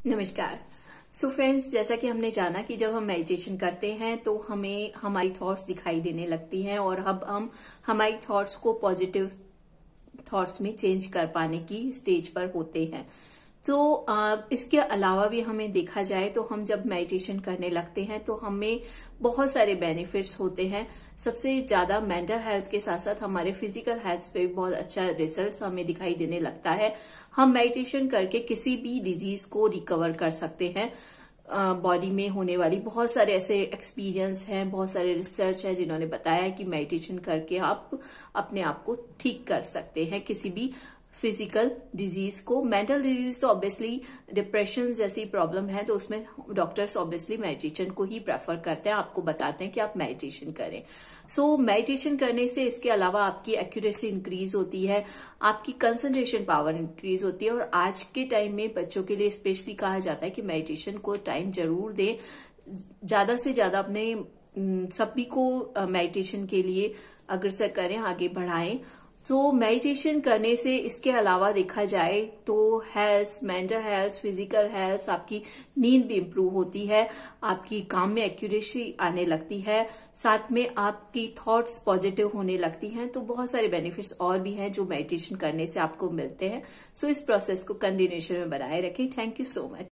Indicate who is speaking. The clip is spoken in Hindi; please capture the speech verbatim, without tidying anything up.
Speaker 1: नमस्कार। सो फ्रेंड्स, जैसा कि हमने जाना कि जब हम मेडिटेशन करते हैं तो हमें हमारी थॉट्स दिखाई देने लगती हैं और अब हम हमारी थॉट्स को पॉजिटिव थॉट्स में चेंज कर पाने की स्टेज पर होते हैं। तो आ, इसके अलावा भी हमें देखा जाए तो हम जब मेडिटेशन करने लगते हैं तो हमें बहुत सारे बेनिफिट्स होते हैं। सबसे ज्यादा मेंटल हेल्थ के साथ साथ हमारे फिजिकल हेल्थ पे भी बहुत अच्छा रिजल्ट्स हमें दिखाई देने लगता है। हम मेडिटेशन करके किसी भी डिजीज को रिकवर कर सकते हैं। बॉडी में होने वाली बहुत सारे ऐसे एक्सपीरियंस हैं, बहुत सारे रिसर्च है जिन्होंने बताया कि मेडिटेशन करके आप अपने आप को ठीक कर सकते हैं किसी भी फिजिकल डिजीज को। मेंटल डिजीज तो ऑब्वियसली डिप्रेशन जैसी प्रॉब्लम है तो उसमें डॉक्टर्स ऑब्वियसली मेडिटेशन को ही प्रेफर करते हैं, आपको बताते हैं कि आप मेडिटेशन करें। सो so, मेडिटेशन करने से इसके अलावा आपकी एक्यूरेसी इंक्रीज होती है, आपकी कंसंट्रेशन पावर इंक्रीज होती है। और आज के टाइम में बच्चों के लिए स्पेशली कहा जाता है कि मेडिटेशन को टाइम जरूर दें, ज्यादा से ज्यादा अपने सभी को मेडिटेशन के लिए अग्रसर करें, आगे बढ़ाएं। तो मेडिटेशन करने से इसके अलावा देखा जाए तो health, mental health, physical health, आपकी नींद भी इम्प्रूव होती है, आपकी काम में एक्यूरेसी आने लगती है, साथ में आपकी थॉट्स पॉजिटिव होने लगती हैं। तो बहुत सारे बेनिफिट्स और भी हैं जो मेडिटेशन करने से आपको मिलते हैं। सो इस प्रोसेस को कंटिन्यूएशन में बनाए रखें। Thank you so much.